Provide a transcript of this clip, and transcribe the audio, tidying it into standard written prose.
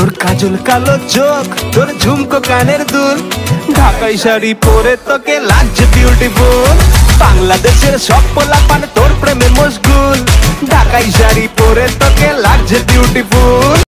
তোর কাজল কালো চোখ, তোর ঝুমকো কানের দুল, ঢাকাই শাড়ি পরে তোকে লাগছে বিউটিফুল। বাংলাদেশের সব পোলাপান তোর প্রেমে মশগুল, ঢাকাই শাড়ি পরে তোকে লাগছে বিউটিফুল।